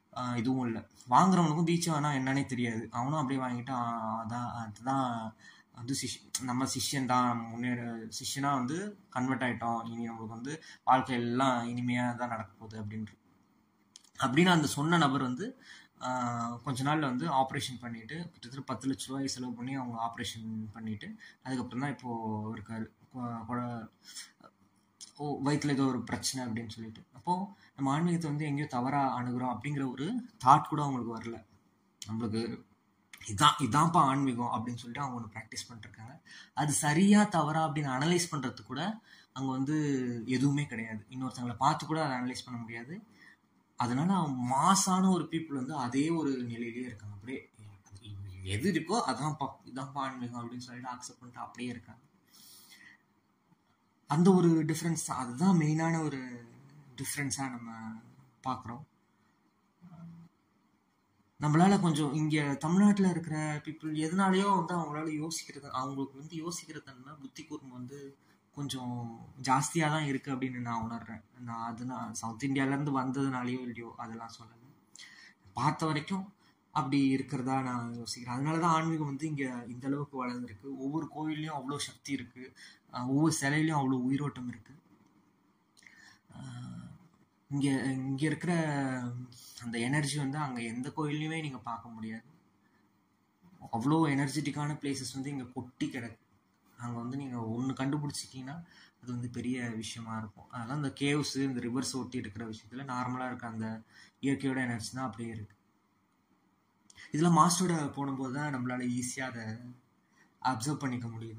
இதுவும் இல்லை. வாங்குறவனுக்கும் தீட்சை வேணா என்னன்னே தெரியாது, அவனும் அப்படியே வாங்கிட்டு அதான் அதுதான் வந்து சிஷ் நம்ம சிஷ்யன் தான் முன்னேற சிஷ்யனாக வந்து கன்வெர்ட் ஆகிட்டோம், இனி நம்மளுக்கு வந்து வாழ்க்கையெல்லாம் இனிமையாக தான் நடக்க போகுது அப்படின்ற அப்படின்னு அந்த சொன்ன நபர் வந்து கொஞ்ச நாளில் வந்து ஆப்ரேஷன் பண்ணிவிட்டு கிட்டத்தட்ட பத்து லட்ச ரூபாய் செலவு பண்ணி அவங்க ஆப்ரேஷன் பண்ணிவிட்டு அதுக்கப்புறம் தான் இப்போது இருக்கார். ஓ வயிற்றுல ஏதோ ஒரு பிரச்சனை அப்படின்னு சொல்லிட்டு. அப்போது நம்ம ஆன்மீகத்தை வந்து எங்கேயோ தவறாக அணுகிறோம் அப்படிங்கிற ஒரு தாட் கூட அவங்களுக்கு வரல. நம்மளுக்கு இதான் இதான்ப்பா ஆன்மீகம் அப்படின்னு சொல்லிட்டு அவங்க ஒன்று ப்ராக்டிஸ் பண்ணிட்டுருக்காங்க. அது சரியா தவறா அப்படின்னு அனலைஸ் பண்ணுறதுக்கு கூட அங்கே வந்து எதுவுமே கிடையாது. இன்னொருத்தங்களை பார்த்து கூட அதை அனலைஸ் பண்ண முடியாது. அதனால மாசான ஒரு பீப்புள் வந்து அதே ஒரு நிலையிலே இருக்காங்க. அப்படியே எது இருக்கோ அதான்ப்பா இதான்ப்பா ஆன்மீகம் அப்படின்னு சொல்லிட்டு அக்செப்ட் பண்ணிட்டு அப்படியே இருக்காங்க. அந்த ஒரு டிஃப்ரென்ஸ் அதுதான் மெயினான ஒரு டிஃப்ரென்ஸாக நம்ம பார்க்குறோம். நம்மளால கொஞ்சம் இங்கே தமிழ்நாட்டில் இருக்கிற பீப்புள் எதனாலேயோ வந்து அவங்களால யோசிக்கிறது அவங்களுக்கு வந்து யோசிக்கிறதுன்னா புத்தி கூர்மம் வந்து கொஞ்சம் ஜாஸ்தியாக தான் இருக்குது அப்படின்னு நான் உணர்றேன். நான் அது நான் சவுத் இந்தியாவிலேருந்து வந்ததுனாலேயோ இல்லையோ அதெல்லாம் சொல்லலை, பார்த்த வரைக்கும் அப்படி இருக்கிறதா நான் யோசிக்கிறேன். அதனால தான் ஆன்மீகம் வந்து இங்கே இந்த அளவுக்கு வளர்ந்துருக்கு. ஒவ்வொரு கோயில்லையும் அவ்வளோ சக்தி இருக்குது, ஒவ்வொரு சிலையிலையும் அவ்வளோ உயிரோட்டம் இருக்குது. இங்கே இங்கே இருக்கிற அந்த எனர்ஜி வந்து அங்கே எந்த கோயில்லையுமே நீங்கள் பார்க்க முடியாது. அவ்வளோ எனர்ஜெட்டிக்கான பிளேசஸ் வந்து இங்கே கொட்டி கிடக்கு. அங்கே வந்து நீங்கள் ஒன்று கண்டுபிடிச்சிக்கிங்கன்னா அது வந்து பெரிய விஷயமா இருக்கும். அதெல்லாம் இந்த கேவ்ஸு இந்த ரிவர்ஸ் ஒட்டி இருக்கிற விஷயத்தில் நார்மலாக இருக்க அந்த இயற்கையோட எனர்ஜி தான் அப்படியே இருக்குது. இதில் மாஸ்டரோட போடும்போது தான் நம்மளால் ஈஸியாக அதை அப்சர்வ் பண்ணிக்க முடியுது.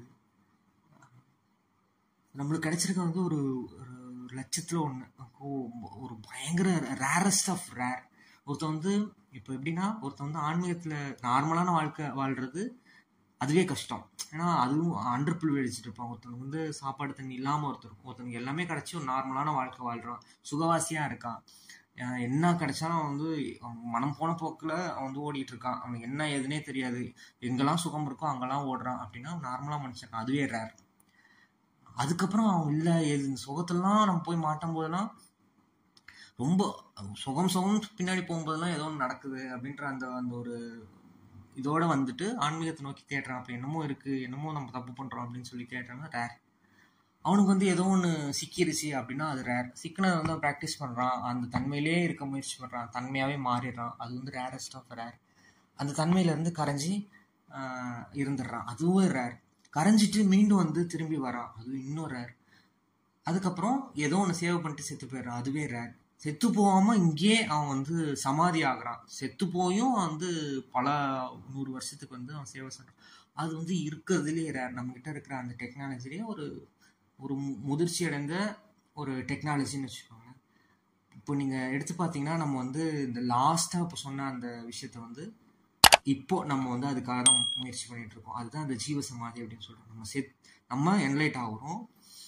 நம்மளுக்கு கிடைச்சிருக்க வந்து ஒரு ஒரு லட்சத்தில் ஒன்று ஒரு பயங்கர ரேரஸ்ட் ஆஃப் ரேர். ஒருத்தன் வந்து இப்போ எப்படின்னா ஒருத்தன் வந்து ஆன்மீகத்தில் நார்மலான வாழ்க்கை வாழ்கிறது அதுவே கஷ்டம். ஏன்னா அதுவும் அண்டர் ப்ரிவிலேஜ்டு இருப்பான். ஒருத்தனுக்கு வந்து சாப்பாடு தண்ணி இல்லாமல் ஒருத்தர் இருக்கும். ஒருத்தனுக்கு எல்லாமே கிடச்சி ஒரு நார்மலான வாழ்க்கை வாழ்கிறான், சுகவாசியாக இருக்கான். என்ன கிடைச்சாலும் அவன் வந்து மனம் போன போக்கில் அவன் வந்து ஓடிட்டு இருக்கான். அவனுக்கு என்ன எதுனே தெரியாது, எங்கெல்லாம் சுகம் இருக்கோ அங்கெல்லாம் ஓடுறான் அப்படின்னா நார்மலாக மனுஷன் அதுவே ரேர். அதுக்கப்புறம் அவன் இல்லை எது இந்த சுகத்தெல்லாம் நம்ம போய் மாட்டும் போதெல்லாம் ரொம்ப சுகம் சுகம் பின்னாடி போகும்போதெல்லாம் ஏதோ ஒன்று நடக்குது அப்படின்ற அந்த அந்த ஒரு இதோட வந்துட்டு ஆன்மீகத்தை நோக்கி தேடுறான். அப்போ என்னமோ இருக்குது, என்னமோ நம்ம தப்பு பண்ணுறோம் அப்படின்னு சொல்லி தேடுறான்னா ரேர். அவனுக்கு வந்து ஏதோ ஒன்று சிக்கிருச்சு அப்படின்னா அது ரேர். சிக்கினதை வந்து அவன் ப்ராக்டிஸ் பண்ணுறான், அந்த தன்மையிலே இருக்க முயற்சி பண்ணுறான், தன்மையாகவே மாறிடுறான், அது வந்து ரேரஸ்ட் ஆஃப் ரேர். அந்த தன்மையிலேருந்து கரைஞ்சி இருந்துடுறான், அதுவும் ரேர். கரைஞ்சிட்டு மீண்டும் வந்து திரும்பி வரான், அது இன்னும் ரேர். அதுக்கப்புறம் ஏதோ ஒன்று சேவ் பண்ணிட்டு செத்து போயிடுறான், அதுவே ரேர். செத்து போகாமல் இங்கேயே அவன் வந்து சமாதி ஆகிறான். செத்து போயும் வந்து பல நூறு வருஷத்துக்கு வந்து அவன் சேவை செய்கிறான், அது வந்து இருக்கிறதுலேயே ரேர். நம்மக்கிட்ட இருக்கிற அந்த டெக்னாலஜிலேயே ஒரு ஒரு முதிர்ச்சி அடைந்த ஒரு டெக்னாலஜின்னு வச்சுக்கோங்க. இப்போ நீங்கள் எடுத்து பார்த்தீங்கன்னா நம்ம வந்து இந்த லாஸ்ட்டாக இப்போ சொன்ன அந்த விஷயத்த வந்து இப்போ நம்ம வந்து அதுக்காக தான் முயற்சி பண்ணிட்டு இருக்கோம். அதுதான் அந்த ஜீவ சமாதி அப்படின்னு சொல்கிறோம். நம்ம செத் நம்ம என்லைட் ஆகிறோம்,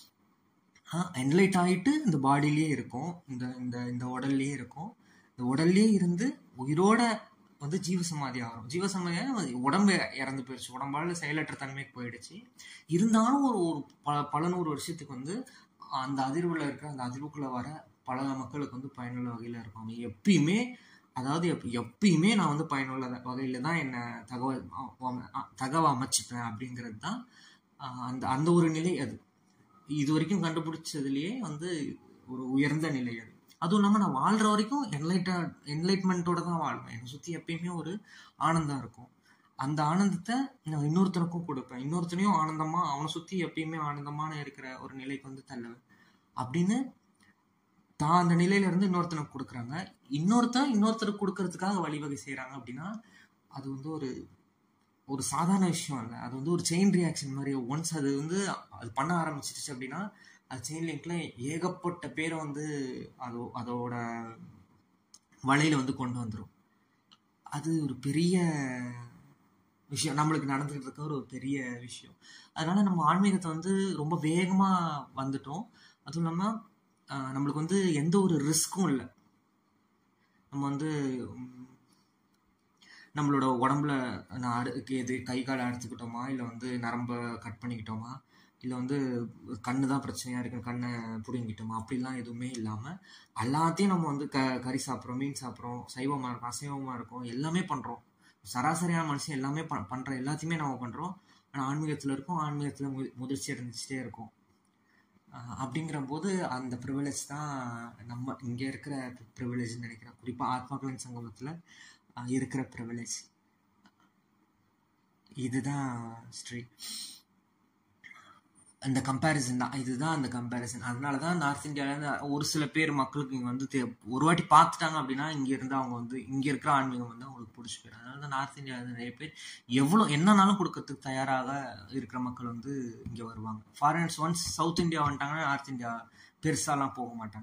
என்லைட் ஆகிட்டு இந்த பாடியிலே இருக்கும், இந்த இந்த இந்த உடல்லையே இருக்கும். இந்த உடல்லே இருந்து உயிரோட வந்து ஜீவசமாதி ஆகிறோம். ஜீவசமாதியாக உடம்பு இறந்து போயிடுச்சு, உடம்பால் செயலற்ற தன்மைக்கு போயிடுச்சு. இருந்தாலும் ஒரு ஒரு பல பல நூறு வருஷத்துக்கு வந்து அந்த அதிர்வில் இருக்கிற அந்த அதிர்வுக்குள்ளே வர பல மக்களுக்கு வந்து பயனுள்ள வகையில் இருப்பாங்க. எப்பயுமே அதாவது எப் எப்பயுமே நான் வந்து பயனுள்ள வகையில் தான் என்னை தகவல் தகவல் அமைச்சிப்பேன் அப்படிங்கிறது தான் அந்த அந்த ஒரு நிலை. அது இது வரைக்கும் கண்டுபிடிச்சதுலேயே வந்து ஒரு உயர்ந்த நிலை அது. அதுவும் இல்லாமல் நான் வாழ்கிற வரைக்கும் என்லைட்ட என்லைட்மெண்ட்டோடு தான் வாழ்வேன். என்னை சுற்றி எப்பயுமே ஒரு ஆனந்தம் இருக்கும். அந்த ஆனந்தத்தை நான் இன்னொருத்தனுக்கும் கொடுப்பேன், இன்னொருத்தனையும் ஆனந்தமாக அவனை சுற்றி எப்பயுமே ஆனந்தமான இருக்கிற ஒரு நிலைக்கு வந்து தள்ளுவேன் அப்படின்னு தான் அந்த நிலையிலேருந்து இன்னொருத்தனுக்கு கொடுக்குறாங்க. இன்னொருத்தன் இன்னொருத்தருக்கு கொடுக்கறதுக்காக வழிவகை செய்கிறாங்க அப்படின்னா அது வந்து ஒரு ஒரு சாதாரண விஷயம் இல்லை. அது வந்து ஒரு செயின் ரியாக்ஷன் மாதிரி. ஒன்ஸ் அது வந்து அது பண்ண ஆரம்பிச்சிருச்சு அப்படின்னா அது செயின் லிங்க்ல ஏகப்பட்ட பேரை வந்து அதோ அதோட வலையில வந்து கொண்டு வந்துடும். அது ஒரு பெரிய விஷயம், நம்மளுக்கு நடந்துகிட்டு இருக்க ஒரு பெரிய விஷயம். அதனால நம்ம ஆன்மீகத்தை வந்து ரொம்ப வேகமாக வந்துட்டோம். அதுவும் இல்லாமல் நம்மளுக்கு வந்து எந்த ஒரு ரிஸ்க்கும் இல்லை. நம்ம வந்து நம்மளோட உடம்புல நான் அடுக்கு எது கை காலை அறுத்துக்கிட்டோமா, இல்லை வந்து நரம்பை கட் பண்ணிக்கிட்டோமா, இல்லை வந்து கண்ணு தான் பிரச்சனையாக இருக்குது கண்ணை பிடுங்கிட்டோமா, அப்படிலாம் எதுவுமே இல்லாமல் எல்லாத்தையும் நம்ம வந்து க கறி சாப்பிட்றோம், மீன் சாப்பிட்றோம், சைவமாக இருக்கும், அசைவமாக இருக்கும், எல்லாமே பண்ணுறோம். சராசரியான மனுஷன் எல்லாமே ப பண்ணுற எல்லாத்தையுமே நம்ம பண்ணுறோம். ஆனால் ஆன்மீகத்தில் இருக்கும், ஆன்மீகத்தில் மு முதிர்ச்சி அடைஞ்சிட்டே இருக்கும். அப்படிங்கிற போது அந்த ப்ரிவிலேஜ் தான் நம்ம இங்கே இருக்கிற ப்ரிவிலேஜ்னு நினைக்கிறேன். குறிப்பாக ஆத்மாக்களின் சங்கமத்தில் இருக்கிற ப்ரிவிலேஜ் இதுதான் ஸ்ட்ரீ. அந்த கம்பேரிசன் தான், இதுதான் அந்த கம்பேரிசன். அதனால தான் நார்த் இந்தியாவிலேருந்து ஒரு சில பேர் மக்களுக்கு இங்கே வந்து தே ஒரு வாட்டி பார்த்துட்டாங்க அப்படின்னா இங்கே இருந்து அவங்க வந்து இங்கே இருக்கிற ஆன்மீகம் வந்து அவங்களுக்கு பிடிச்சி போயிடும். அதனால தான் நார்த் இந்தியாவில் நிறைய பேர் எவ்வளோ என்னன்னாலும் கொடுக்கறதுக்கு தயாராக இருக்கிற மக்கள் வந்து இங்கே வருவாங்க. ஃபாரினர்ஸ் ஒன்ஸ் சவுத் இந்தியா வந்துட்டாங்கன்னா நார்த் இந்தியா பெருசாலாம் போக மாட்டாங்க.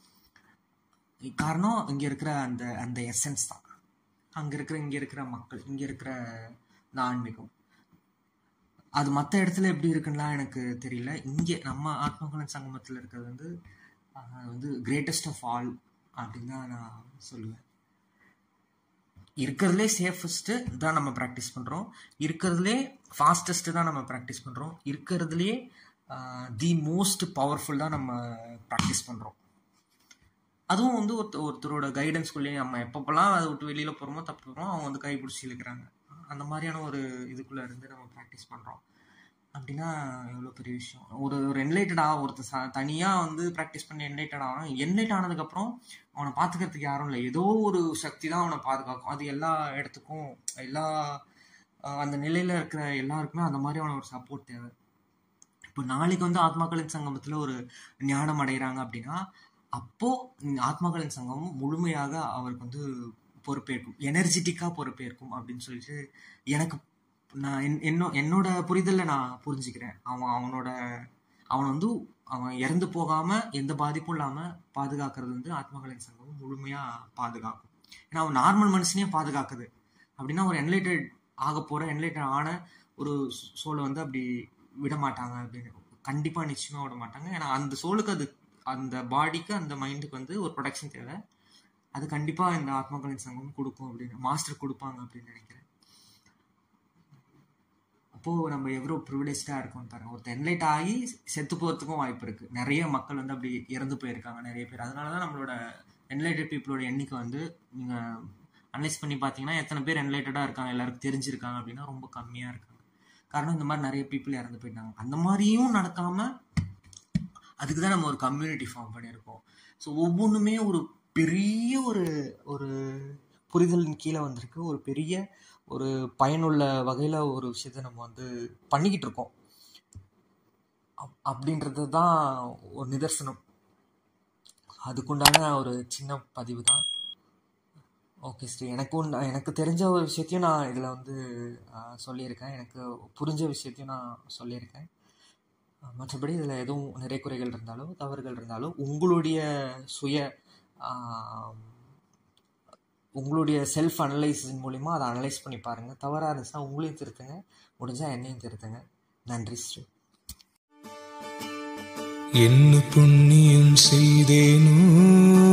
காரணம் இங்கே இருக்கிற அந்த அந்த எசன்ஸ் தான், அங்கே இருக்கிற இங்கே இருக்கிற மக்கள், இங்கே இருக்கிற இந்த ஆன்மீகம். அது மற்ற இடத்துல எப்படி இருக்குன்னா எனக்கு தெரியல. இங்கே நம்ம ஆத்மாக்களின் சங்கமத்தில் இருக்கிறது வந்து வந்து கிரேட்டஸ்ட் ஆஃப் ஆல் அப்படின்னு தான் நான் சொல்லுவேன். இருக்கிறதுலே சேஃபஸ்ட்டு தான் நம்ம ப்ராக்டிஸ் பண்ணுறோம், இருக்கிறதுலே ஃபாஸ்டஸ்ட்டு தான் நம்ம ப்ராக்டிஸ் பண்ணுறோம், இருக்கிறதுலே தி மோஸ்ட் பவர்ஃபுல் தான் நம்ம ப்ராக்டிஸ் பண்ணுறோம். அதுவும் வந்து ஒருத்த ஒருத்தரோட கைடன்ஸ்குள்ளேயே நம்ம எப்பப்பெல்லாம் அதை விட்டு வெளியில் போகிறோமோ தப்பு போகிறோம் அவங்க வந்து கைப்பிடிச்சி இழுக்கிறாங்க. அந்த மாதிரியான ஒரு இதுக்குள்ளே இருந்து நம்ம ப்ராக்டிஸ் பண்ணுறோம் அப்படின்னா எவ்வளோ பெரிய விஷயம். ஒரு ஒரு என்லைட்டடாக ஒருத்தர் ச தனியாக வந்து ப்ராக்டிஸ் பண்ணி என்லைட்டட் ஆகணும். என்லைட் ஆனதுக்கப்புறம் அவனை பார்த்துக்கிறதுக்கு யாரும் இல்லை, ஏதோ ஒரு சக்தி தான் அவனை பாதுகாக்கும். அது எல்லா இடத்துக்கும் எல்லா அந்த நிலையில் இருக்கிற எல்லாருக்குமே அந்த மாதிரியான ஒரு சப்போர்ட் தேவை. இப்போ நாளைக்கு வந்து ஆத்மாக்களின் சங்கமத்தில் ஒரு ஞானம் அடைகிறாங்க அப்படின்னா அப்போது ஆத்மாக்களின் சங்கமம் முழுமையாக அவருக்கு வந்து பொறுப்பேற்கும், எனர்ஜெட்டிக்காக பொறுப்பேற்கும் அப்படின்னு சொல்லிட்டு எனக்கு நான் என் என்னோ என்னோட புரிதலில் நான் புரிஞ்சுக்கிறேன். அவன் அவனோட அவனை வந்து அவன் இறந்து போகாமல் எந்த பாதிப்பும் இல்லாமல் பாதுகாக்கிறது வந்து ஆத்மாக்களின் சங்கமம் முழுமையாக பாதுகாக்கும். ஏன்னா அவன் நார்மல் மனுஷனையும் பாதுகாக்குது அப்படின்னா ஒரு என்லைட்டட் ஆக போகிற என்லைட்டட் ஆன ஒரு சோலை வந்து அப்படி விட மாட்டாங்க அப்படின்னு கண்டிப்பாக நிச்சயமாக விட மாட்டாங்க. ஏன்னா அந்த சோலுக்கு அது அந்த பாடிக்கு அந்த மைண்டுக்கு வந்து ஒரு ப்ரொடெக்ஷன் தேவை. அது கண்டிப்பாக இந்த ஆத்மாக்களின் சங்கம் கொடுக்கும் அப்படின்னு மாஸ்டர் கொடுப்பாங்க அப்படின்னு நினைக்கிறேன். அப்போது நம்ம எவ்வளோ ப்ரிவிலேஜாக இருக்கோம்னு பாருங்கள். ஒருத்தர் என்லைட் ஆகி செத்து போகிறதுக்கும் வாய்ப்பு இருக்குது. நிறைய மக்கள் வந்து அப்படி இறந்து போயிருக்காங்க நிறைய பேர். அதனால தான் நம்மளோட என்லைட்டட் பீப்புளோட எண்ணிக்கை வந்து நீங்கள் அனலைஸ் பண்ணி பார்த்தீங்கன்னா எத்தனை பேர் என்லைட்டடாக இருக்காங்க எல்லாருக்கும் தெரிஞ்சிருக்காங்க அப்படின்னா ரொம்ப கம்மியாக இருக்காங்க. காரணம் இந்த மாதிரி நிறைய பீப்புள் இறந்து போயிட்டாங்க. அந்த மாதிரியும் நடக்காமல் அதுக்கு தான் நம்ம ஒரு கம்யூனிட்டி ஃபார்ம் பண்ணியிருக்கோம். ஸோ ஒவ்வொன்றுமே ஒரு பெரிய ஒரு ஒரு புரிதலின் கீழே வந்திருக்கு. ஒரு பெரிய ஒரு பயனுள்ள வகையில் ஒரு விஷயத்தை நம்ம வந்து பண்ணிக்கிட்டு இருக்கோம் அப் அப்படின்றது தான் ஒரு நிதர்சனம். அதுக்குண்டான ஒரு சின்ன பதிவு தான். ஓகே ஸ்ரீ, எனக்கும் எனக்கு தெரிஞ்ச ஒரு விஷயத்தையும் நான் இதில் வந்து சொல்லியிருக்கேன், எனக்கு புரிஞ்ச விஷயத்தையும் நான் சொல்லியிருக்கேன். மற்றபடி இதில் எதுவும் நிறை குறைகள் இருந்தாலோ தவறுகள் இருந்தாலோ உங்களுடைய சுய உங்களுடைய செல்ஃப் அனலைசிஸ் மூலிமா அதை அனலைஸ் பண்ணி பாருங்கள். தவறாக இருந்துச்சுன்னா உங்களையும் திருத்துங்க, முடிஞ்சால் என்னையும் திருத்துங்க. நன்றி ஸ்ரீ. என்ன புண்ணியம் செய்தேனோ